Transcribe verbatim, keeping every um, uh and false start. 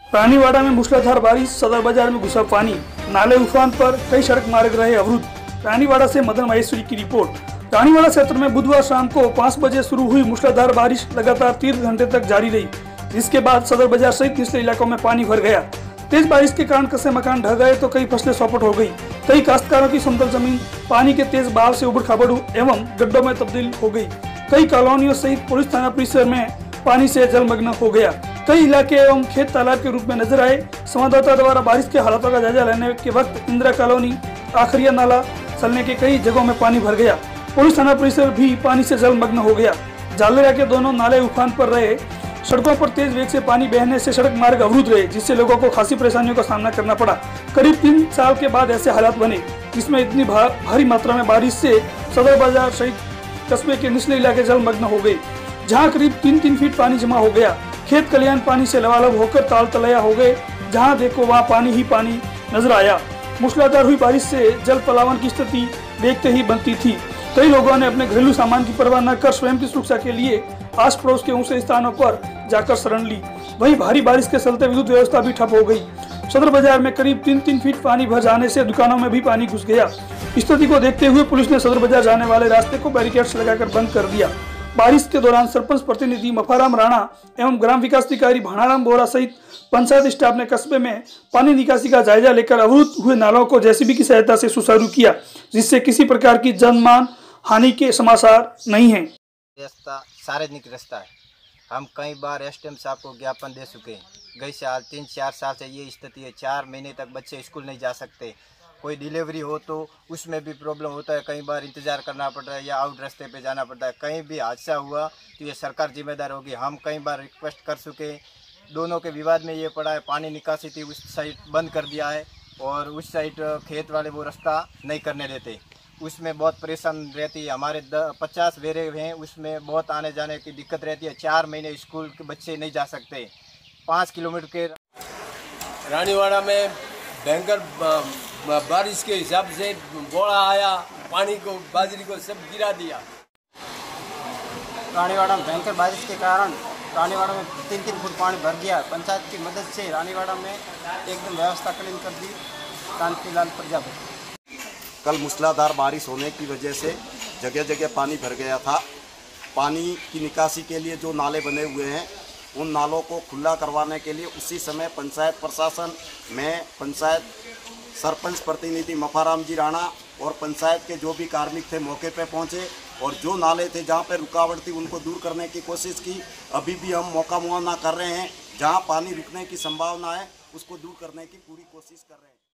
रानीवाड़ा में मूसलाधार बारिश, सदर बाजार में घुसा पानी, नाले उफान पर, कई सड़क मार्ग रहे अवरुद्ध। रानीवाड़ा से मदन महेश्वरी की रिपोर्ट। रानीवाड़ा क्षेत्र में बुधवार शाम को पाँच बजे शुरू हुई मूसलाधार बारिश लगातार तीन घंटे तक जारी रही, जिसके बाद सदर बाजार सहित निचले इलाकों में पानी भर गया। तेज बारिश के कारण कच्चे मकान ढह गए तो कई फसलें चौपट हो गई। कई काश्तकारों की समतल जमीन पानी के तेज बहाव से उबड़ खाबड़ एवं गड्ढों में तब्दील हो गई। कई कॉलोनियों सहित पुलिस थाना परिसर में पानी से जलमग्न हो गया। कई इलाके एवं खेत तालाब के रूप में नजर आए। संवाददाता द्वारा बारिश के हालातों का जायजा लेने के वक्त इंदिरा कॉलोनी, आखरिया नाला चलने के कई जगहों में पानी भर गया। पुलिस थाना परिसर भी पानी से जलमग्न हो गया। जालेरा के दोनों नाले उफान पर रहे। सड़कों पर तेज वेग से पानी बहने से सड़क मार्ग अवरुद्ध रहे, जिससे लोगों को खासी परेशानियों का सामना करना पड़ा। करीब तीन साल के बाद ऐसे हालात बने, जिसमें इतनी भारी मात्रा में बारिश से सदर बाजार सहित कस्बे के निचले इलाके जलमग्न हो गए, जहां करीब तीन तीन फीट पानी जमा हो गया। खेत खलिहान पानी से लबालब होकर ताल तलैया हो गए। जहां देखो वहां पानी ही पानी नजर आया। मूसलाधार हुई बारिश से जल पलावन की स्थिति देखते ही बनती थी। कई लोगों ने अपने घरेलू सामान की परवाह न कर स्वयं की सुरक्षा के लिए आस पड़ोस के ऊंचे स्थानों पर जाकर शरण ली। वहीं भारी बारिश के चलते विद्युत व्यवस्था भी ठप हो गई। सदर बाजार में करीब तीन तीन फीट पानी भर जाने से दुकानों में भी पानी घुस गया। स्थिति को देखते हुए पुलिस ने सदर बाजार जाने वाले रास्ते को बैरिकेड्स लगाकर बंद कर दिया। बारिश के दौरान सरपंच प्रतिनिधि मफाराम राणा एवं ग्राम विकास अधिकारी भाणाराम बोरा सहित पंचायत स्टाफ ने कस्बे में पानी निकासी का जायजा लेकर अवरुद्ध हुए नालों को जेसीबी की सहायता से सुचारू किया, जिससे किसी प्रकार की जनमान हानि के समाचार नहीं है। रास्ता सार्वजनिक रास्ता है। हम कई बार एसडीएम साहब को ज्ञापन दे चुके हैं। गई साल तीन चार साल से ये स्थिति है। चार महीने तक बच्चे स्कूल नहीं जा सकते। कोई डिलीवरी हो तो उसमें भी प्रॉब्लम होता है। कई बार इंतज़ार करना पड़ता है या आउट रास्ते पे जाना पड़ता है। कहीं भी हादसा हुआ तो ये सरकार जिम्मेदार होगी। हम कई बार रिक्वेस्ट कर चुके। दोनों के विवाद में ये पड़ा है। पानी निकासी थी, उस साइड बंद कर दिया है और उस साइड खेत वाले वो रास्ता नहीं करने देते। उसमें बहुत परेशान रहती है। हमारे पचास वेरे हैं, उसमें बहुत आने जाने की दिक्कत रहती है। चार महीने स्कूल के बच्चे नहीं जा सकते। पाँच किलोमीटर के रानीवाड़ा में भयंकर बारिश के हिसाब से बोड़ा आया, पानी को बाजरी को सब गिरा दिया। रानीवाड़ा में भयंकर बारिश के कारण रानीवाड़ा में तीन तीन फुट पानी भर गया। पंचायत की मदद से रानीवाड़ा में एकदम व्यवस्था क्लीन कर दी कांतिलाल प्रजापति। कल मूसलाधार बारिश होने की वजह से जगह जगह पानी भर गया था। पानी की निकासी के लिए जो नाले बने हुए हैं, उन नालों को खुला करवाने के लिए उसी समय पंचायत प्रशासन में पंचायत सरपंच प्रतिनिधि मफाराम जी राणा और पंचायत के जो भी कार्मिक थे मौके पे पहुंचे और जो नाले थे जहां पे रुकावट थी उनको दूर करने की कोशिश की। अभी भी हम मौका मुआवना कर रहे हैं। जहां पानी रुकने की संभावना है उसको दूर करने की पूरी कोशिश कर रहे हैं।